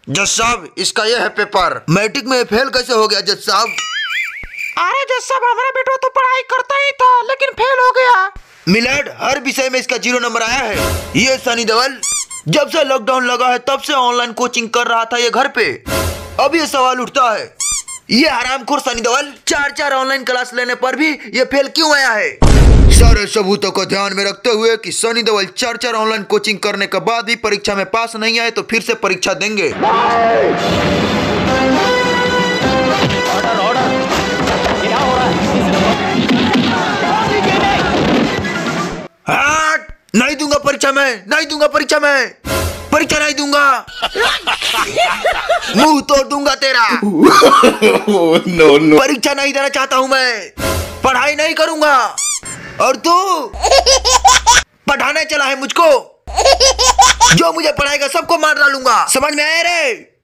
जज साहब, इसका ये है पेपर। मैट्रिक में फेल कैसे हो गया जज साहब? अरे जज साहब, हमारा बेटा तो पढ़ाई करता ही था लेकिन फेल हो गया। मिलर्ड, हर विषय में इसका 0 नंबर आया है। ये सनी देओल जब से लॉकडाउन लगा है तब से ऑनलाइन कोचिंग कर रहा था ये घर पे। अब ये सवाल उठता है, ये हरामखोर सनी देओल 4 ऑनलाइन क्लास लेने पर भी ये फेल क्यों आया है? सारे सबूतों को ध्यान में रखते हुए कि सनी देओल 4 ऑनलाइन कोचिंग करने के बाद भी परीक्षा में पास नहीं आए तो फिर से परीक्षा देंगे। नहीं दूंगा परीक्षा में, नहीं दूंगा परीक्षा में, परीक्षा नहीं दूंगा। मुंह तोड़ दूंगा तेरा। नो। परीक्षा नहीं देना चाहता हूं मैं, पढ़ाई नहीं करूंगा। और तू पढ़ाने चला है मुझको, जो मुझे पढ़ाएगा सबको मार डालूंगा। समझ में आया रे?